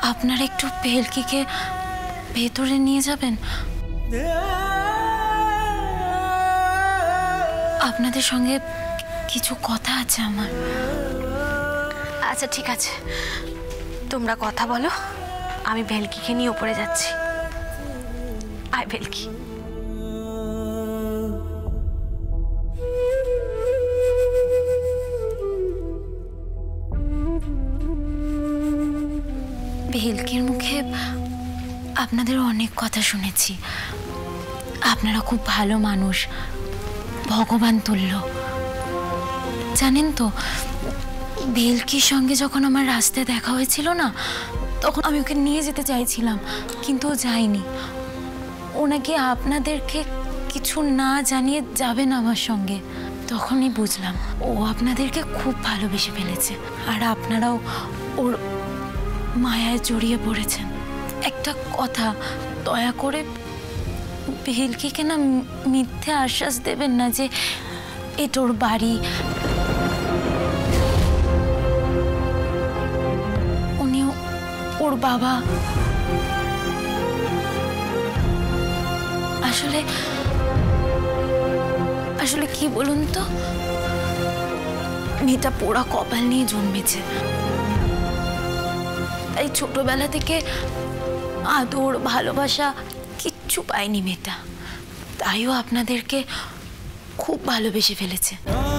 আপনারা একটু ভেলকিকে ভেতরে নিয়ে যাবেন। আপনাদের সঙ্গে কিছু কথা আছে আমার। আচ্ছা ঠিক আছে, তোমরা কথা বলো, আমি ভেলকিকে নিয়ে উপরে যাচ্ছি। আয় ভেলকি। ভেলকির মুখে আপনাদের অনেক কথা শুনেছি। আপনারা খুব ভালো মানুষ, ভগবান তুল্য। জানেন তো, ভেলকির সঙ্গে যখন আমার রাস্তায় দেখা হয়েছিল না, তখন আমি ওকে নিয়ে যেতে চাইছিলাম, কিন্তু ও যায়নি। ও নাকি আপনাদেরকে কিছু না জানিয়ে যাবে না আমার সঙ্গে। তখনই বুঝলাম ও আপনাদেরকে খুব ভালোবেসে ফেলেছে, আর আপনারাও ওর মায়ায় জড়িয়ে পড়েছেন। একটা কথা, দয়া করে ভেলকিকে না মিথ্যে আশ্বাস দেবেন না যে এটা ওর বাড়ি। উনি ওর বাবা। আসলে আসলে কি বলুন তো, মেয়েটা পোড়া কপাল নিয়ে জন্মেছে। তাই ছোটবেলা থেকে আদর ভালোবাসা কিচ্ছু পায়নি মেয়েটা। তাইও আপনাদেরকে খুব ভালোবেসে ফেলেছে।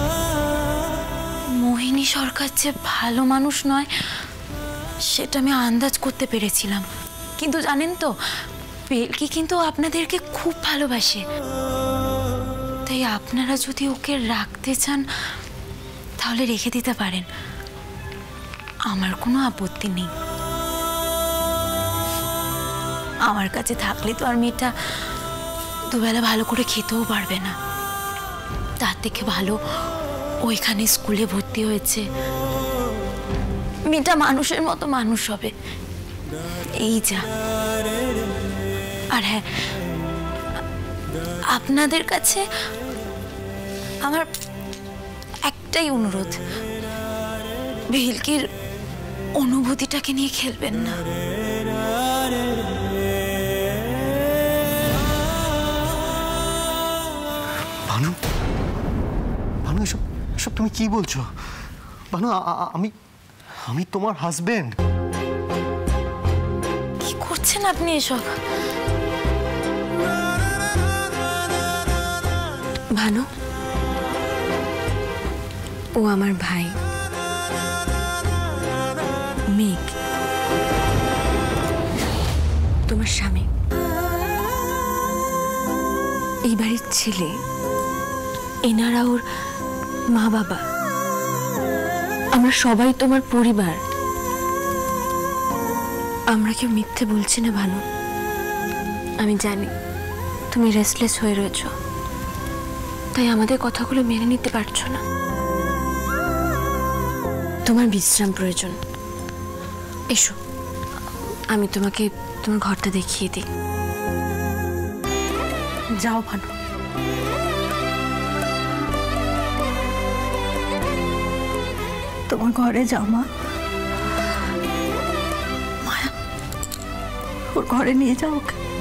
মোহিনী সরকার যে ভালো মানুষ নয় সেটা আমি আন্দাজ করতে পেরেছিলাম, কিন্তু জানেন তো, ভেলকি কিন্তু আপনাদেরকে খুব ভালোবাসে। তাই আপনারা যদি ওকে রাখতে চান তাহলে রেখে দিতে পারেন, আমার কোনো আপত্তি নেই। আমার কাছে থাকলে তো আর মেয়েটা দুবেলা ভালো করে খেতেও পারবে না। তার থেকে ভালো ওইখানে স্কুলে ভর্তি হয়েছে, মেয়েটা মানুষের মতো মানুষ হবে, এই যা। আর হ্যাঁ, আপনাদের কাছে আমার একটাই অনুরোধ, ভেলকির অনুভূতিটাকে নিয়ে খেলবেন না। ভানু, ভানু, এসব তুমি কি বলছো? ভানু, আমি তোমার হাজবেন্ড। কি করছেন আপনি এসব? ভানু, ও আমার ভাই মেঘ, তোমার স্বামী, এই বাড়ির ছেলে। এনারা ওর মা বাবা, আমরা সবাই তোমার পরিবার। আমরা কেউ মিথ্যে বলছি না ভানু। আমি জানি তুমি রেস্টলেস হয়ে রয়েছ, তাই আমাদের কথাগুলো মেনে নিতে পারছো না। তোমার বিশ্রাম প্রয়োজন। এসো, আমি তোমাকে তোমার ঘরটা দেখিয়ে দিই। যাও ভানু। তোমার ঘরে যাও মা। মায়া, ওর ঘরে নিয়ে যাও ওকে।